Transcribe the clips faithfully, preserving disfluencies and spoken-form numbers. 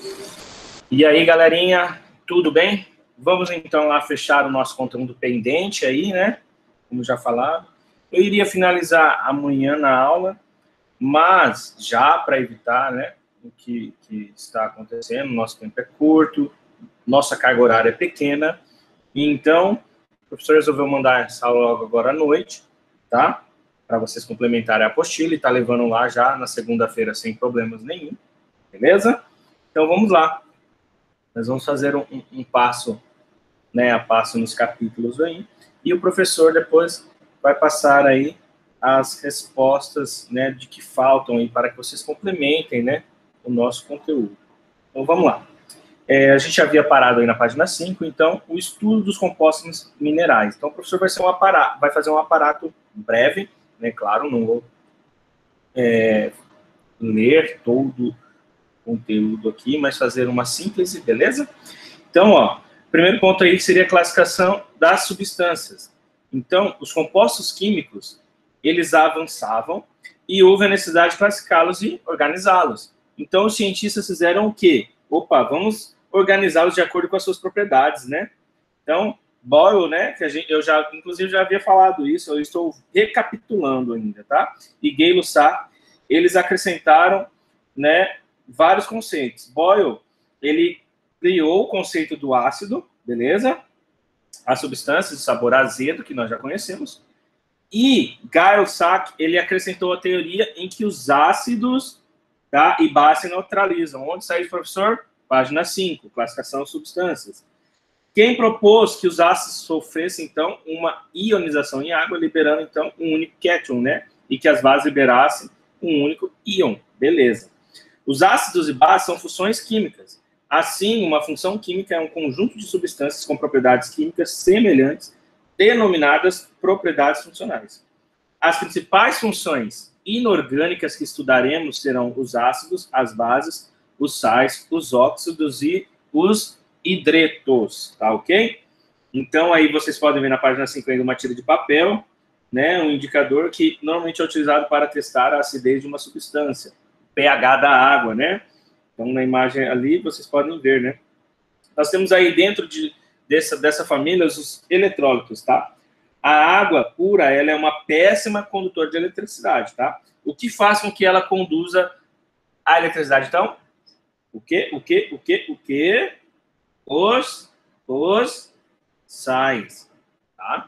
E aí, galerinha, tudo bem? Vamos então lá fechar o nosso conteúdo pendente aí, né? Como já falado. Eu iria finalizar amanhã na aula, mas já para evitar, né, o que, que está acontecendo, nosso tempo é curto, nossa carga horária é pequena, então o professor resolveu mandar essa aula logo agora à noite, tá? Para vocês complementarem a apostila e tá levando lá já na segunda-feira sem problemas nenhum, beleza? Então vamos lá. Nós vamos fazer um, um, um passo, né, a passo nos capítulos aí, e o professor depois vai passar aí as respostas, né, de que faltam aí para que vocês complementem, né, o nosso conteúdo. Então vamos lá. É, a gente havia parado aí na página cinco, então, o estudo dos compostos minerais. Então o professor vai, ser um aparato, vai fazer um aparato breve, né, claro, não vou é, ler todo conteúdo aqui, mas fazer uma síntese, beleza? Então, ó, primeiro ponto aí seria a classificação das substâncias. Então, os compostos químicos, eles avançavam e houve a necessidade de classificá-los e organizá-los. Então, os cientistas fizeram o quê? Opa, vamos organizá-los de acordo com as suas propriedades, né? Então, Boyle, né, que a gente, eu já, inclusive, já havia falado isso, eu estou recapitulando ainda, tá? E Gay-Lussac, eles acrescentaram, né, vários conceitos. Boyle, ele criou o conceito do ácido, beleza? As substâncias de sabor azedo, que nós já conhecemos. E Gay-Lussac, ele acrescentou a teoria em que os ácidos, tá, e base neutralizam. Onde saiu o professor? Página cinco, classificação de substâncias. Quem propôs que os ácidos sofressem, então, uma ionização em água, liberando, então, um único cátion, né? E que as bases liberassem um único íon. Beleza. Os ácidos e bases são funções químicas. Assim, uma função química é um conjunto de substâncias com propriedades químicas semelhantes, denominadas propriedades funcionais. As principais funções inorgânicas que estudaremos serão os ácidos, as bases, os sais, os óxidos e os hidretos, tá ok? Então, aí vocês podem ver na página cinquenta uma tira de papel, né, um indicador que normalmente é utilizado para testar a acidez de uma substância. pH da água, né? Então, na imagem ali, vocês podem ver, né? Nós temos aí dentro de, dessa, dessa família os eletrólitos, tá? A água pura, ela é uma péssima condutora de eletricidade, tá? O que faz com que ela conduza a eletricidade, então? O quê? O quê? O quê? O quê? Os, os sais, tá?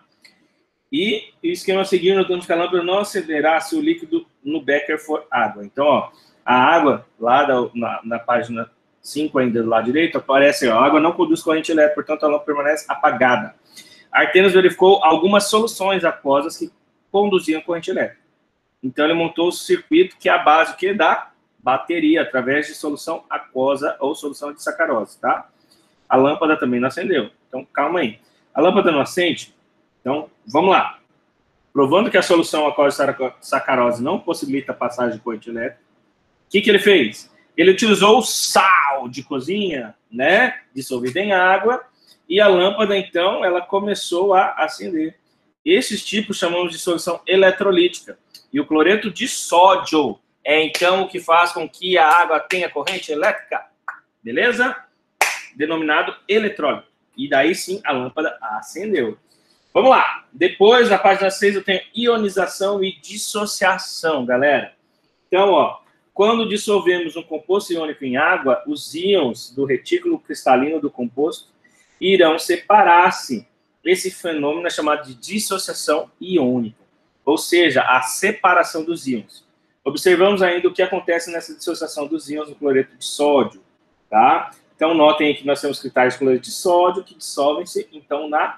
E o esquema seguinte, nós temos que a lâmpada não acenderá se o líquido no becker for água. Então, ó, a água, lá da, na, na página cinco ainda do lado direito, aparece, ó, a água não conduz corrente elétrica, portanto a lâmpada permanece apagada. Artenis verificou algumas soluções aquosas que conduziam corrente elétrica. Então ele montou o circuito que é a base que da bateria, através de solução aquosa ou solução de sacarose, tá? A lâmpada também não acendeu. Então, calma aí. A lâmpada não acende? Então, vamos lá. Provando que a solução aquosa sacarose não possibilita a passagem de corrente elétrica, o que, que ele fez? Ele utilizou o sal de cozinha, né, dissolvido em água, e a lâmpada, então, ela começou a acender. Esses tipos chamamos de solução eletrolítica. E o cloreto de sódio é, então, o que faz com que a água tenha corrente elétrica. Beleza? Denominado eletrólito. E daí, sim, a lâmpada acendeu. Vamos lá. Depois, na página seis, eu tenho ionização e dissociação, galera. Então, ó, quando dissolvemos um composto iônico em água, os íons do retículo cristalino do composto irão separar-se. Esse fenômeno é chamado de dissociação iônica, ou seja, a separação dos íons. Observamos ainda o que acontece nessa dissociação dos íons no cloreto de sódio, tá? Então, notem aí que nós temos cristais de cloreto de sódio que dissolvem-se, então, na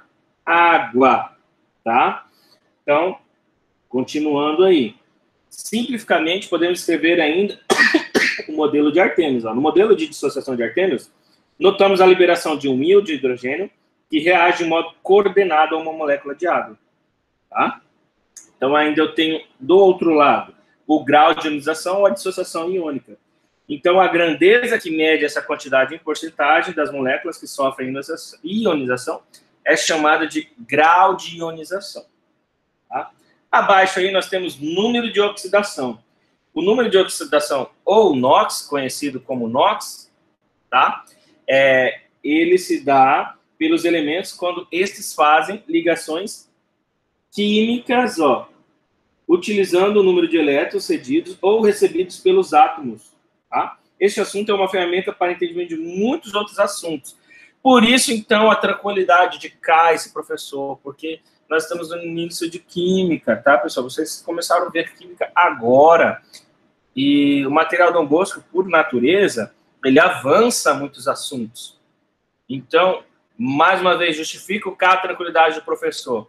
água, tá? Então, continuando aí. Simplificamente, podemos escrever ainda o modelo de Artêmios. No modelo de dissociação de Artêmios, notamos a liberação de um íon de hidrogênio que reage de modo coordenado a uma molécula de água, tá? Então, ainda eu tenho, do outro lado, o grau de ionização ou a dissociação iônica. Então, a grandeza que mede essa quantidade em porcentagem das moléculas que sofrem ionização é chamada de grau de ionização. Tá? Abaixo aí nós temos número de oxidação. O número de oxidação, ou NOx, conhecido como NOx, tá? É, ele se dá pelos elementos quando estes fazem ligações químicas, ó, utilizando o número de elétrons cedidos ou recebidos pelos átomos, tá? Este assunto é uma ferramenta para entendimento de muitos outros assuntos. Por isso, então, a tranquilidade de cá, esse professor, porque nós estamos no início de química, tá, pessoal? Vocês começaram a ver química agora. E o material Dom Bosco, por natureza, ele avança muitos assuntos. Então, mais uma vez, justifica o cá a tranquilidade do professor,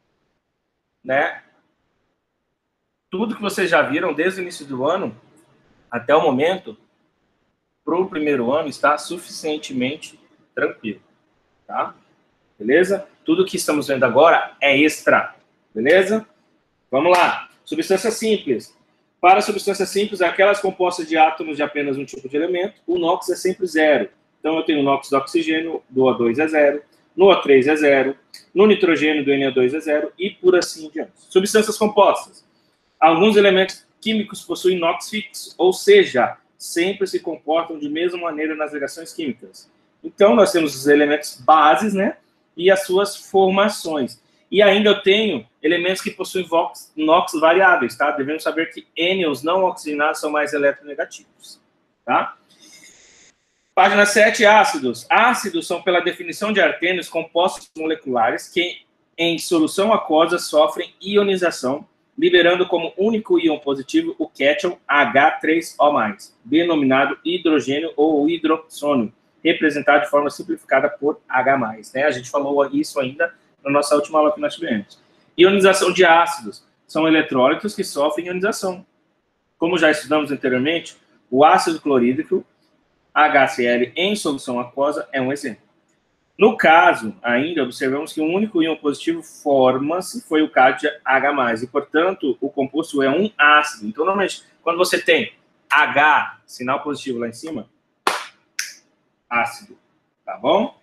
né? Tudo que vocês já viram desde o início do ano até o momento, para o primeiro ano, está suficientemente tranquilo, tá? Beleza? Tudo que estamos vendo agora é extra, beleza? Vamos lá. Substância simples. Para substâncias simples, aquelas compostas de átomos de apenas um tipo de elemento, o NOx é sempre zero. Então, eu tenho o NOx do oxigênio, do O dois é zero, no O três é zero, no nitrogênio do N O dois é zero, e por assim diante. Substâncias compostas. Alguns elementos químicos possuem NOx fixo, ou seja, sempre se comportam de mesma maneira nas reações químicas. Então, nós temos os elementos bases, né, e as suas formações. E ainda eu tenho elementos que possuem NOx variáveis, tá? Devemos saber que ânions não oxigenados são mais eletronegativos, tá? Página sete, ácidos. Ácidos são, pela definição de Arrhenius, compostos moleculares que, em solução aquosa, sofrem ionização, liberando como único íon positivo o cátion H três O mais, denominado hidrogênio ou hidroxônio, representado de forma simplificada por H mais, né? A gente falou isso ainda na nossa última aula que nós tivemos. Ionização de ácidos. São eletrólitos que sofrem ionização. Como já estudamos anteriormente, o ácido clorídrico, H C L, em solução aquosa, é um exemplo. No caso, ainda, observamos que um único íon positivo forma-se, foi o caso de H mais, e, portanto, o composto é um ácido. Então, normalmente, quando você tem H, sinal positivo lá em cima, ácido, tá bom?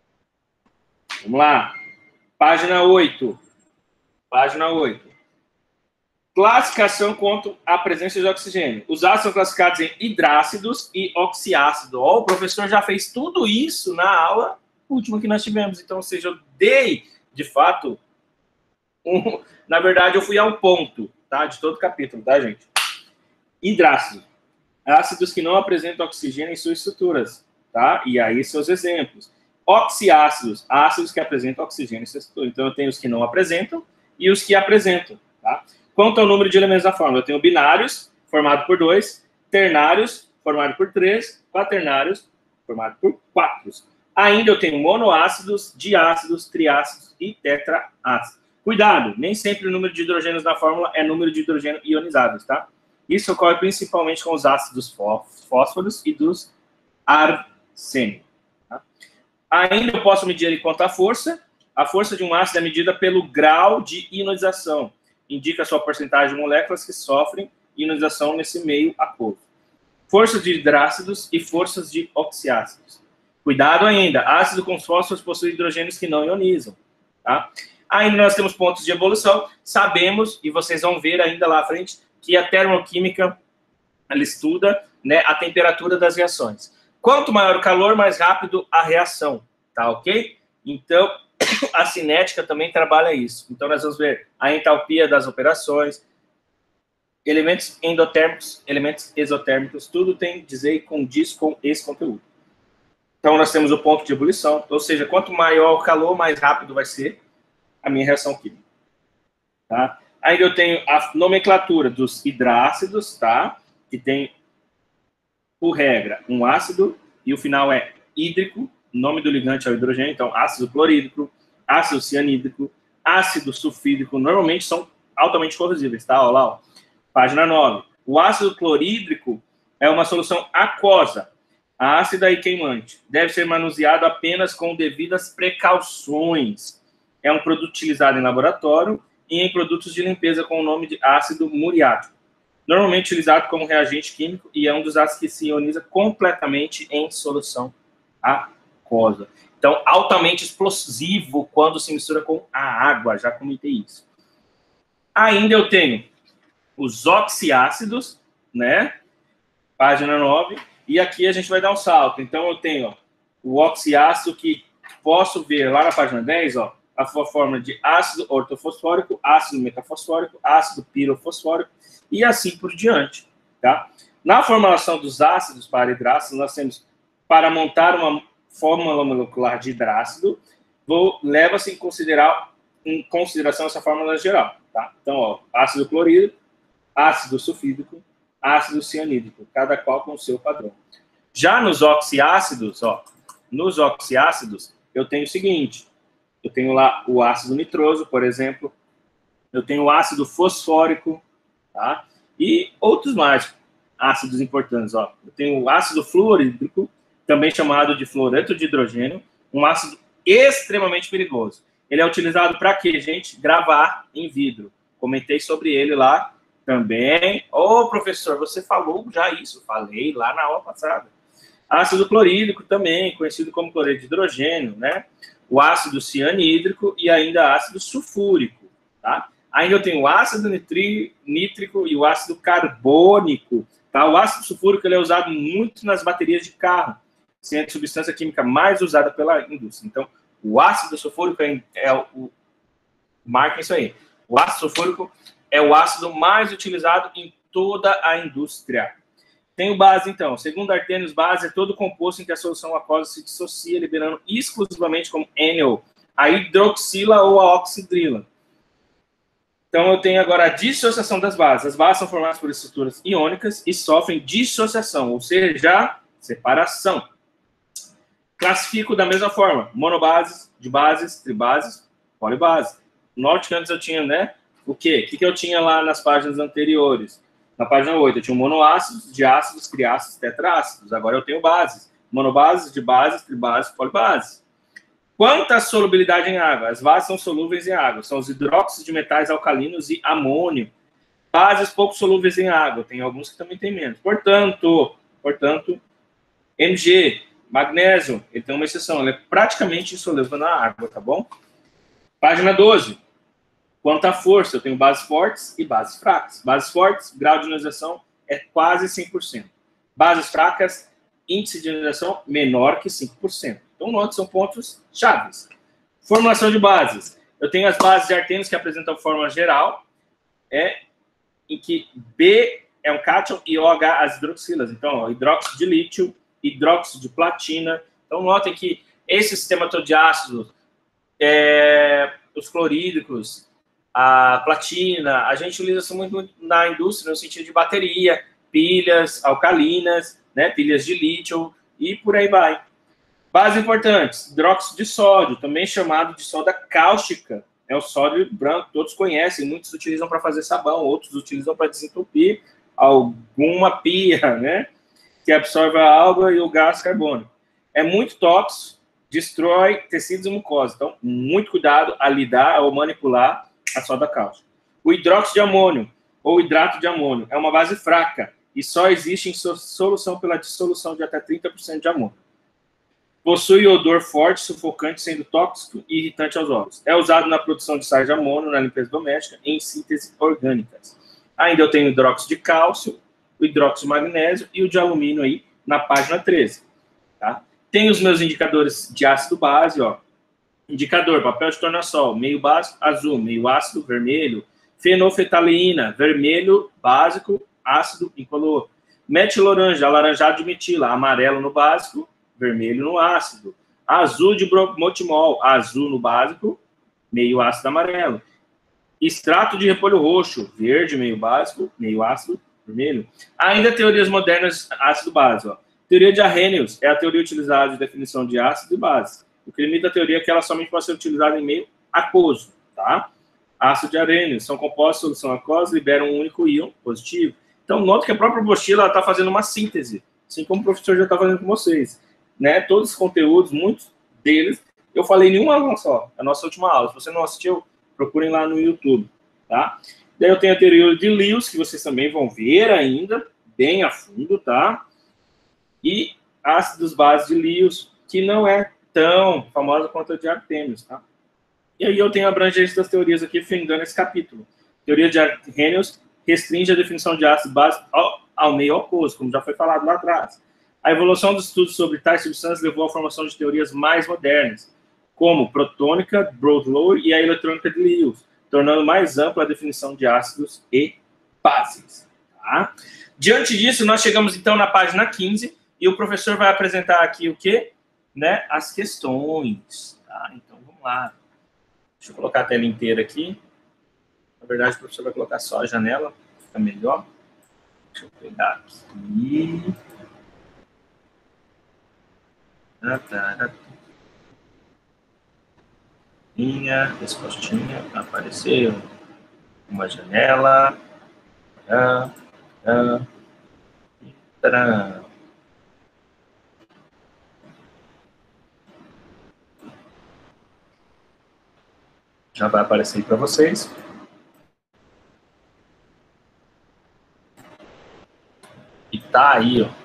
Vamos lá. Página oito. Página oito. Classificação quanto à presença de oxigênio. Os ácidos são classificados em hidrácidos e oxiácidos. Oh, o professor já fez tudo isso na aula última que nós tivemos. Então, ou seja, eu dei, de fato, um... na verdade, eu fui ao ponto, tá? De todo o capítulo, tá, gente? Hidrácidos. Ácidos que não apresentam oxigênio em suas estruturas, tá? E aí, seus exemplos. Oxiácidos, ácidos que apresentam oxigênio em suas estruturas. Então, eu tenho os que não apresentam e os que apresentam, tá? Quanto ao número de elementos da fórmula, eu tenho binários, formado por dois, ternários, formado por três, quaternários, formado por quatro. Ainda eu tenho monoácidos, diácidos, triácidos e tetraácidos. Cuidado, nem sempre o número de hidrogênios na fórmula é número de hidrogênio ionizados, tá? Isso ocorre principalmente com os ácidos fósforos e dos arsênicos. Tá? Ainda eu posso medir ele quanto à força. A força de um ácido é medida pelo grau de ionização. Indica a sua porcentagem de moléculas que sofrem ionização nesse meio aquoso. Forças de hidrácidos e forças de oxiácidos. Cuidado ainda, ácido com fósforos possui hidrogênios que não ionizam. Tá? Ainda nós temos pontos de evolução. Sabemos, e vocês vão ver ainda lá à frente, que a termoquímica ela estuda, né, a temperatura das reações. Quanto maior o calor, mais rápido a reação. Tá ok? Então, a cinética também trabalha isso. Então, nós vamos ver a entalpia das operações, elementos endotérmicos, elementos exotérmicos, tudo tem a dizer com diz com esse conteúdo. Então, nós temos o ponto de ebulição, ou seja, quanto maior o calor, mais rápido vai ser a minha reação química. Tá? Ainda eu tenho a nomenclatura dos hidrácidos, tá? Que tem, por regra, um ácido, e o final é hídrico, o nome do ligante é o hidrogênio, então ácido clorídrico, ácido cianídrico, ácido sulfídrico, normalmente são altamente corrosíveis, tá? Olha lá, ó. Página nove. O ácido clorídrico é uma solução aquosa, ácida e queimante. Deve ser manuseado apenas com devidas precauções. É um produto utilizado em laboratório e em produtos de limpeza com o nome de ácido muriático. Normalmente utilizado como reagente químico e é um dos ácidos que se ioniza completamente em solução aquosa. Então, altamente explosivo quando se mistura com a água, já comentei isso. Ainda eu tenho os oxiácidos, né? página nove, e aqui a gente vai dar um salto. Então, eu tenho ó, o oxiácido, que posso ver lá na página dez, ó, a forma de ácido ortofosfórico, ácido metafosfórico, ácido pirofosfórico, e assim por diante. Tá? Na formulação dos ácidos para hidrácidos, nós temos, para montar uma fórmula molecular de hidrácido, leva-se em, considerar, em consideração essa fórmula geral. Tá? Então, ó, ácido clorídrico, ácido sulfídrico, ácido cianídrico, cada qual com o seu padrão. Já nos oxiácidos, ó, nos oxiácidos, eu tenho o seguinte, eu tenho lá o ácido nitroso, por exemplo, eu tenho o ácido fosfórico, tá? E outros mais ácidos importantes, ó. Eu tenho o ácido fluorídrico, também chamado de fluoreto de hidrogênio, um ácido extremamente perigoso. Ele é utilizado para quê, gente? Gravar em vidro. Comentei sobre ele lá também. Ô, oh, professor, você falou já isso. Falei lá na aula passada. Ácido clorídrico também, conhecido como cloreto de hidrogênio, né? O ácido cianídrico e ainda ácido sulfúrico, tá? Ainda eu tenho o ácido nitri, nítrico e o ácido carbônico, tá? O ácido sulfúrico ele é usado muito nas baterias de carro, sendo a substância química mais usada pela indústria. Então, o ácido sulfúrico é, é o... Marquem isso aí. O ácido sulfúrico é o ácido mais utilizado em toda a indústria. Tem o base, então. Segundo Arrhenius, base é todo composto em que a solução aquosa se dissocia, liberando exclusivamente como ênio a hidroxila ou a oxidrila. Então, eu tenho agora a dissociação das bases. As bases são formadas por estruturas iônicas e sofrem dissociação, ou seja, separação. Classifico da mesma forma. Monobases, dibases, tribases, polibases. Note que antes eu tinha, né? O quê? O que eu tinha lá nas páginas anteriores? Na página oito, eu tinha monoácidos, diácidos, triácidos, tetraácidos. Agora eu tenho bases. Monobases, dibases, tribases, polibases. Quanto à solubilidade em água? As bases são solúveis em água. São os hidróxidos de metais alcalinos e amônio. Bases pouco solúveis em água. Tem alguns que também tem menos. Portanto, portanto, Mg, magnésio, ele tem uma exceção. Ele é praticamente insolúvel na água, tá bom? Página doze. Quanto à força, eu tenho bases fortes e bases fracas. Bases fortes, grau de ionização é quase cem por cento. Bases fracas, índice de ionização menor que cinco por cento. Então, note, são pontos chaves. Formulação de bases. Eu tenho as bases de Arrhenius que apresentam forma geral, é, em que B é um cátion e OH as hidroxilas. Então, ó, hidróxido de lítio, hidróxido de platina. Então, notem que esse sistema todo de ácidos, é, os clorídricos, a platina, a gente utiliza isso muito na indústria, no sentido de bateria, pilhas alcalinas, né, pilhas de lítio e por aí vai. Bases importantes, hidróxido de sódio, também chamado de soda cáustica, é o sódio branco, todos conhecem, muitos utilizam para fazer sabão, outros utilizam para desentupir alguma pia, né, que absorve a água e o gás carbônico. É muito tóxico, destrói tecidos e mucosa, então muito cuidado a lidar ou manipular a soda cáustica. O hidróxido de amônio, ou hidrato de amônio, é uma base fraca e só existe em solução pela dissolução de até trinta por cento de amônio. Possui odor forte, sufocante, sendo tóxico e irritante aos olhos. É usado na produção de sais de amônio, na limpeza doméstica e em síntese orgânicas. Ainda eu tenho o hidróxido de cálcio, o hidróxido de magnésio e o de alumínio aí na página treze. Tá? Tem os meus indicadores de ácido base, ó. Indicador, papel de tornassol, meio básico, azul, meio ácido, vermelho. Fenolftaleína, vermelho, básico, ácido, incolor. Metiloranja, alaranjado de metila, amarelo no básico, vermelho no ácido. Azul de bromotimol, azul no básico, meio ácido amarelo. Extrato de repolho roxo, verde, meio básico, meio ácido, vermelho. Ainda teorias modernas, ácido base, ó. Teoria de Arrhenius é a teoria utilizada de definição de ácido e base. O que limita a teoria é que ela somente pode ser utilizada em meio aquoso, tá? Ácido de Arrhenius são compostos de solução aquosa, liberam um único íon positivo. Então, note que a própria apostila está fazendo uma síntese, assim como o professor já está fazendo com vocês. Né? Todos os conteúdos, muitos deles, eu falei em uma aula só, a nossa última aula. Se você não assistiu, procurem lá no YouTube, tá? Daí eu tenho a teoria de Lewis, que vocês também vão ver ainda, bem a fundo, tá? E ácidos bases de Lewis, que não é tão famosa quanto a de Arrhenius, tá? E aí eu tenho a abrangência das teorias aqui, findando esse capítulo. Teoria de Arrhenius restringe a definição de ácido base ao, ao meio aquoso, como já foi falado lá atrás. A evolução dos estudos sobre tais substâncias levou à formação de teorias mais modernas, como protônica, Broadlow e a eletrônica de Lewis, tornando mais ampla a definição de ácidos e bases. Tá? Diante disso, nós chegamos então na página quinze, e o professor vai apresentar aqui o quê? Né? As questões. Tá? Então, vamos lá. Deixa eu colocar a tela inteira aqui. Na verdade, o professor vai colocar só a janela, fica melhor. Deixa eu pegar aqui. Minha respostinha apareceu. Uma janela. Ah, ah, tcharam. Já vai aparecer para vocês. E tá aí, ó.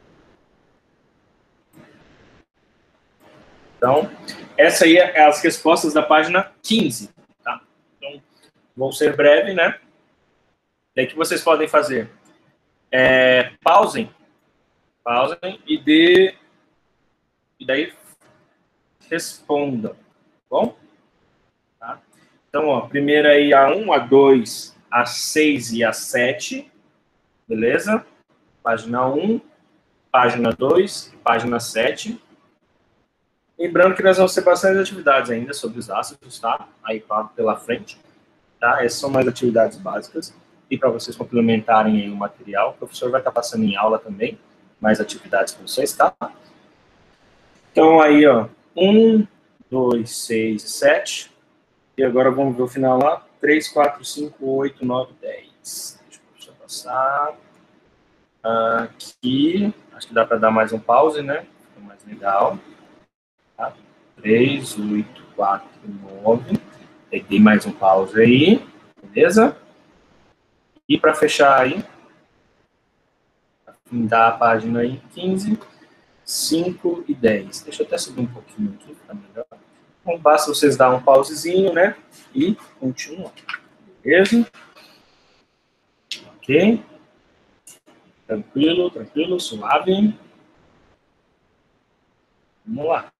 Então, essa aí é as respostas da página quinze, tá? Então, vou ser breve, né? E aí, o que vocês podem fazer? É, pausem, pausem e dê, e daí respondam, tá bom? Tá? Então, ó, primeira aí a um, a dois, a seis e a sete, beleza? Página um, página dois, página sete. Lembrando que nós vamos ter bastante atividades ainda sobre os ácidos, tá? Aí pela frente, tá? Essas são mais atividades básicas. E para vocês complementarem aí o material, o professor vai estar passando em aula também, mais atividades para vocês, tá? Então aí, ó, um, dois, seis, sete. E agora vamos ver o final lá. três, quatro, cinco, oito, nove, dez. Deixa o professor passar. Aqui, acho que dá para dar mais um pause, né? Fica mais legal. Tá? três, oito, quatro, nove. Peguei mais um pause aí, beleza? E para fechar aí, findar a página aí, quinze, cinco e dez. Deixa eu até subir um pouquinho aqui, fica melhor. Então, basta vocês dar um pausezinho, né? E continuar. Beleza? Ok? Tranquilo, tranquilo, suave. Vamos lá.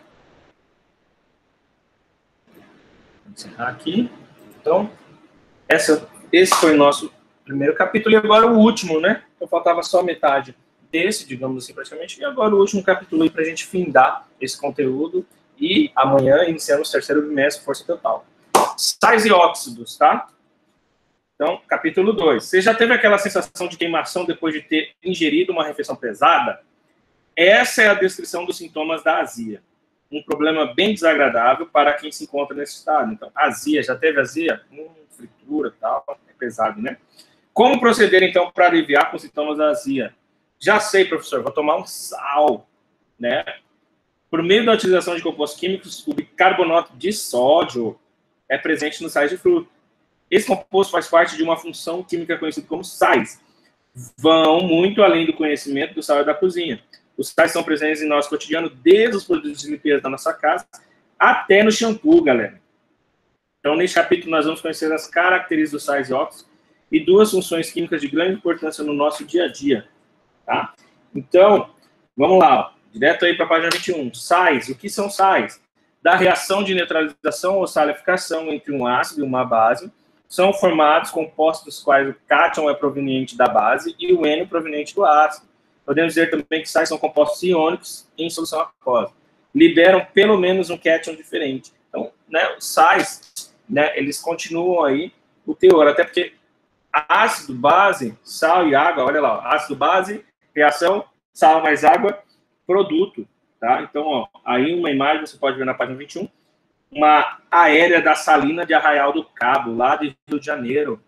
Vou encerrar aqui. Então, essa, esse foi o nosso primeiro capítulo. E agora o último, né? Então, faltava só metade desse, digamos assim, praticamente. E agora o último capítulo aí para a gente findar esse conteúdo. E amanhã iniciamos o terceiro bimestre, força total. Sais e óxidos, tá? Então, capítulo dois. Você já teve aquela sensação de queimação depois de ter ingerido uma refeição pesada? Essa é a descrição dos sintomas da azia. Um problema bem desagradável para quem se encontra nesse estado. Então, azia, já teve azia? Hum, fritura e tal, é pesado, né? Como proceder, então, para aliviar com os sintomas da azia? Já sei, professor, vou tomar um sal, né? Por meio da utilização de compostos químicos, o bicarbonato de sódio é presente nos sais de fruta. Esse composto faz parte de uma função química conhecida como sais. Vão muito além do conhecimento do sal e da cozinha. Os sais são presentes em nosso cotidiano, desde os produtos de limpeza da nossa casa até no shampoo, galera. Então, neste capítulo, nós vamos conhecer as características dos sais e óxidos e duas funções químicas de grande importância no nosso dia a dia. Tá? Então, vamos lá, ó. Direto aí para a página vinte e um. Sais, o que são sais? Da reação de neutralização ou salificação entre um ácido e uma base, são formados compostos dos quais o cátion é proveniente da base e o ânion proveniente do ácido. Podemos dizer também que sais são compostos iônicos em solução aquosa. Liberam pelo menos um cátion diferente. Então, né, os sais, né, eles continuam aí o teor, até porque ácido, base, sal e água, olha lá, ó, ácido, base, reação, sal mais água, produto, tá? Então, ó, aí uma imagem, você pode ver na página vinte e um, uma aérea da salina de Arraial do Cabo, lá de Rio de Janeiro,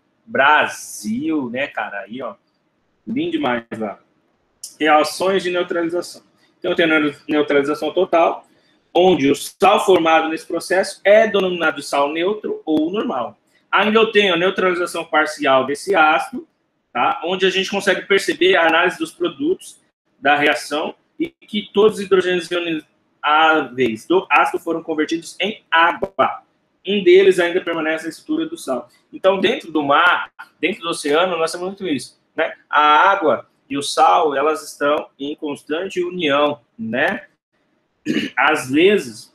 Brasil, né, cara? Aí, ó, lindo demais lá. Reações de neutralização. Então, tem a neutralização total, onde o sal formado nesse processo é denominado sal neutro ou normal. Ainda eu tenho a neutralização parcial desse ácido, tá? Onde a gente consegue perceber a análise dos produtos da reação e que todos os hidrogênios ionáveis do ácido foram convertidos em água. Um deles ainda permanece na estrutura do sal. Então, dentro do mar, dentro do oceano, nós temos muito isso. né? A água e o sal, elas estão em constante união, né? Às vezes,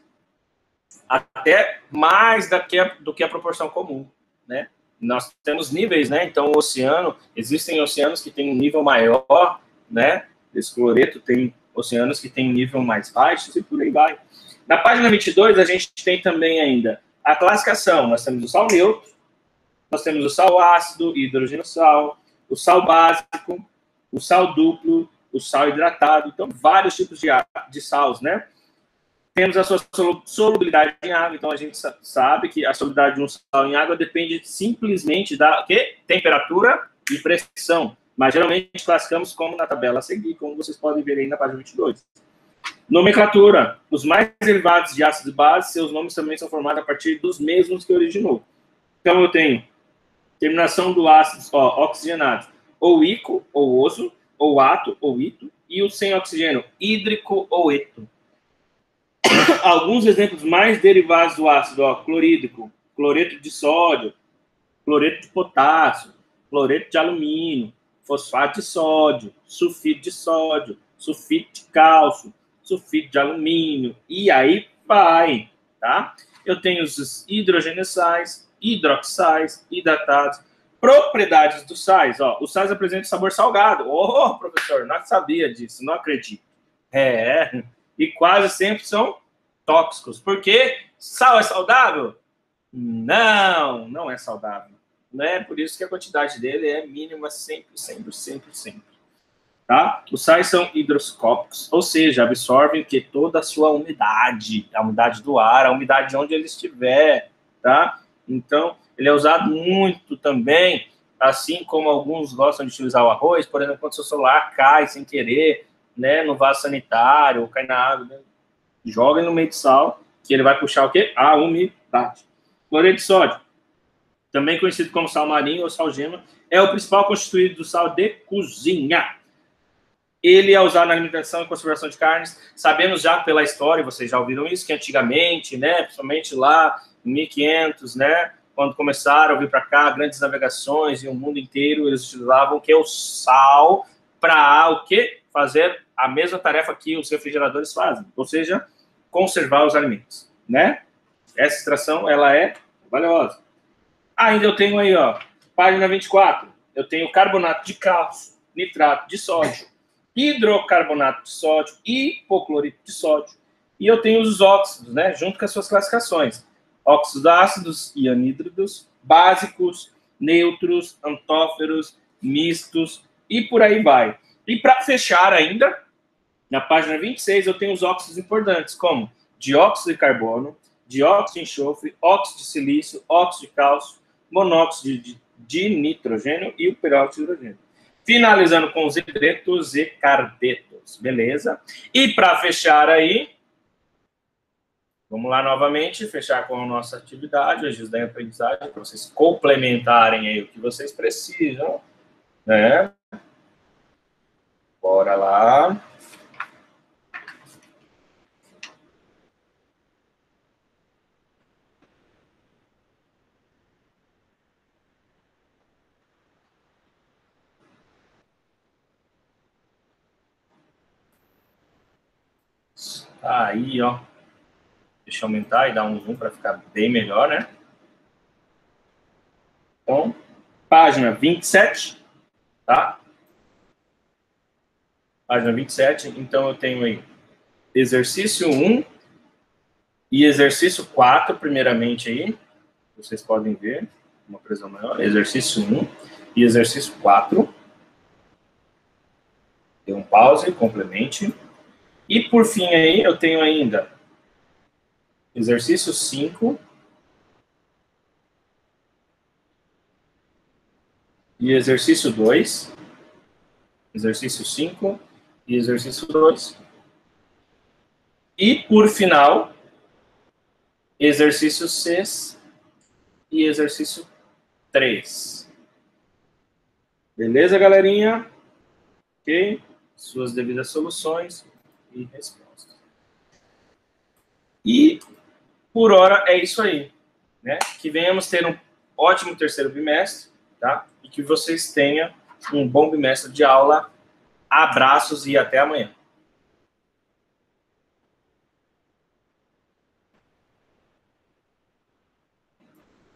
até mais do que a, do que a proporção comum, né? Nós temos níveis, né? Então, o oceano, existem oceanos que têm um nível maior, né? Esse cloreto tem oceanos que têm um nível mais baixo e por aí vai. Na página vinte e dois, a gente tem também ainda a classificação. Nós temos o sal neutro, nós temos o sal ácido, hidrogênio sal, o sal básico, o sal duplo, o sal hidratado. Então, vários tipos de, de sals, né? Temos a sua solubilidade em água. Então, a gente sabe que a solubilidade de um sal em água depende simplesmente da quê? Temperatura e pressão. Mas, geralmente, classificamos como na tabela a seguir, como vocês podem ver aí na página vinte e dois. Nomenclatura. Os mais derivados de ácidos e bases, seus nomes também são formados a partir dos mesmos que originou. Então, eu tenho terminação do ácido ó, oxigenado, ou ico, ou oso, ou ato, ou ito, e o sem oxigênio, hídrico ou eto. Alguns exemplos mais derivados do ácido, ó, clorídrico, cloreto de sódio, cloreto de potássio, cloreto de alumínio, fosfato de sódio, sulfito de sódio, sulfito de cálcio, sulfito de alumínio, e aí vai, tá? Eu tenho os hidrogenesais, hidroxais, hidratados, propriedades dos sais, ó, os sais apresentam sabor salgado. Oh, professor, não sabia disso, não acredito. É, e quase sempre são tóxicos. Por quê? Sal é saudável? Não, não é saudável. Não é por isso que a quantidade dele é mínima sempre, sempre, sempre, sempre. Tá? Os sais são higroscópicos, ou seja, absorvem que toda a sua umidade, a umidade do ar, a umidade de onde ele estiver, tá? Então, ele é usado muito também, assim como alguns gostam de utilizar o arroz, por exemplo, quando o seu celular cai sem querer, né, no vaso sanitário, ou cai na água, né? Joga no meio de sal, que ele vai puxar o quê? A umidade. Cloreto de sódio, também conhecido como sal marinho ou sal gema, é o principal constituído do sal de cozinha. Ele é usado na alimentação e conservação de carnes. Sabemos já pela história, vocês já ouviram isso, que antigamente, né, principalmente lá em mil e quinhentos, né, quando começaram a vir para cá, grandes navegações e o mundo inteiro, eles utilizavam que é o sal para o quê? Fazer a mesma tarefa que os refrigeradores fazem, ou seja, conservar os alimentos, né? Essa extração, ela é valiosa. Ainda eu tenho aí, ó, página vinte e quatro, eu tenho carbonato de cálcio, nitrato de sódio, hidrocarbonato de sódio, hipoclorito de sódio. E eu tenho os óxidos, né, junto com as suas classificações. Óxidos ácidos e anhídridos, básicos, neutros, antóferos, mistos, e por aí vai. E para fechar ainda, na página vinte e seis, eu tenho os óxidos importantes, como dióxido de carbono, dióxido de enxofre, óxido de silício, óxido de cálcio, monóxido de, de nitrogênio e o peróxido de hidrogênio. Finalizando com os hidretos e carbetos, beleza? E para fechar aí, vamos lá novamente, fechar com a nossa atividade, hoje da aprendizagem, para vocês complementarem aí o que vocês precisam, né? Bora lá. Aí, ó. Deixa eu aumentar e dar um zoom para ficar bem melhor, né? Então, página vinte e sete, tá? Página vinte e sete, então eu tenho aí exercício um e exercício quatro, primeiramente aí. Vocês podem ver, uma pressão maior. Exercício um e exercício quatro. Dê um pause, complemente. E por fim aí, eu tenho ainda exercício cinco e exercício dois. Exercício cinco e exercício dois. E, por final, exercício seis e exercício três. Beleza, galerinha? Ok? Suas devidas soluções e respostas. E, por hora, é isso aí. Né? Que venhamos ter um ótimo terceiro bimestre, tá? E que vocês tenham um bom bimestre de aula. Abraços e até amanhã.